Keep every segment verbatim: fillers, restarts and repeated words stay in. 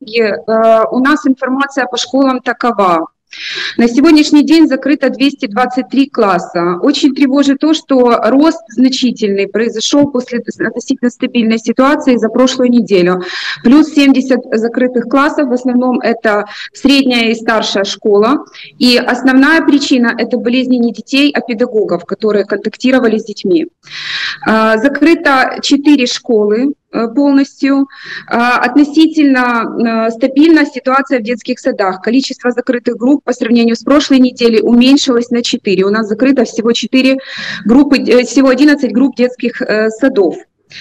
И, э, у нас информация по школам такова. На сегодняшний день закрыто двести двадцать три класса. Очень тревожит то, что рост значительный произошел после относительно стабильной ситуации за прошлую неделю. Плюс семьдесят закрытых классов, в основном это средняя и старшая школа. И основная причина – это болезни не детей, а педагогов, которые контактировали с детьми. Закрыто четыре школы полностью. Относительно стабильна ситуация в детских садах. Количество закрытых групп по сравнению с прошлой неделей уменьшилось на четыре. У нас закрыто всего четыре группы, всего одиннадцать групп детских садов.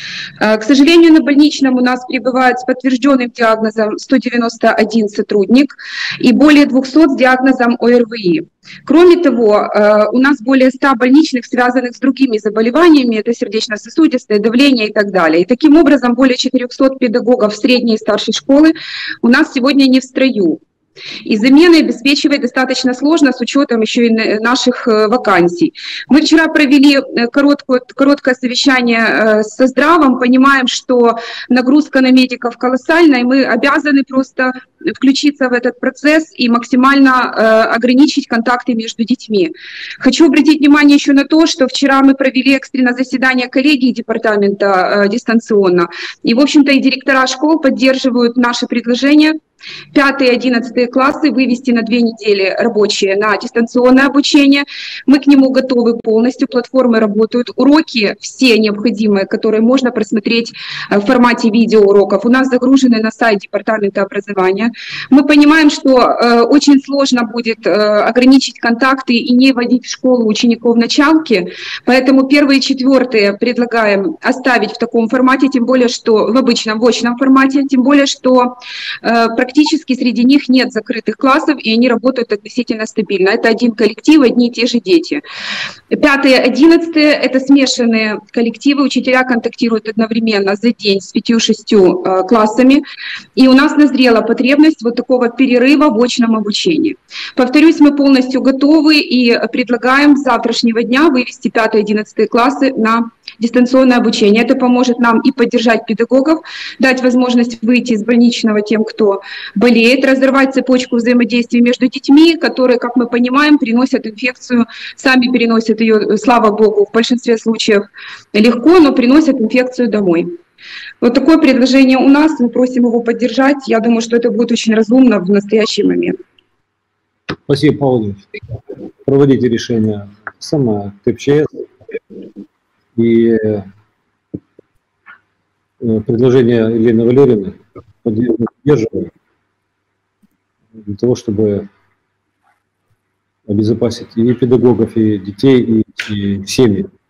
К сожалению, на больничном у нас пребывает с подтвержденным диагнозом сто девяносто один сотрудник и более двухсот с диагнозом ОРВИ. Кроме того, у нас более ста больничных, связанных с другими заболеваниями, это сердечно-сосудистое, давление и так далее. И таким образом, более четырёхсот педагогов средней и старшей школы у нас сегодня не в строю. И замены обеспечивать достаточно сложно с учетом еще и наших вакансий. Мы вчера провели короткое, короткое совещание со Здравом, понимаем, что нагрузка на медиков колоссальная, и мы обязаны просто включиться в этот процесс и максимально ограничить контакты между детьми. Хочу обратить внимание еще на то, что вчера мы провели экстренное заседание коллегии департамента дистанционно, и, в общем-то, и директора школ поддерживают наши предложения. Пятые и одиннадцатые классы вывести на две недели рабочие на дистанционное обучение. Мы к нему готовы полностью, платформы работают, уроки все необходимые, которые можно просмотреть в формате видеоуроков, у нас загружены на сайт департамента образования. Мы понимаем, что э, очень сложно будет э, ограничить контакты и не вводить в школу учеников в началке, поэтому первые и четвертые предлагаем оставить в таком формате, тем более, что в обычном, в очном формате, тем более, что э, практически среди них нет закрытых классов, и они работают относительно стабильно. Это один коллектив, одни и те же дети. Пятые, одиннадцатые – это смешанные коллективы, учителя контактируют одновременно за день с пятью-шестью э, классами, и у нас назрела потребность вот такого перерыва в очном обучении. Повторюсь, мы полностью готовы и предлагаем с завтрашнего дня вывести пятые и одиннадцатые классы на дистанционное обучение. Это поможет нам и поддержать педагогов, дать возможность выйти из больничного тем, кто болеет, разорвать цепочку взаимодействия между детьми, которые, как мы понимаем, переносят инфекцию, сами переносят ее, слава богу, в большинстве случаев легко, но приносят инфекцию домой. Вот такое предложение у нас, мы просим его поддержать. Я думаю, что это будет очень разумно в настоящий момент. Спасибо, Павел. Проводите решение сама ТПЧС. И предложение Елены Валерьевны поддерживаем для того, чтобы обезопасить и педагогов, и детей, и, и семьи.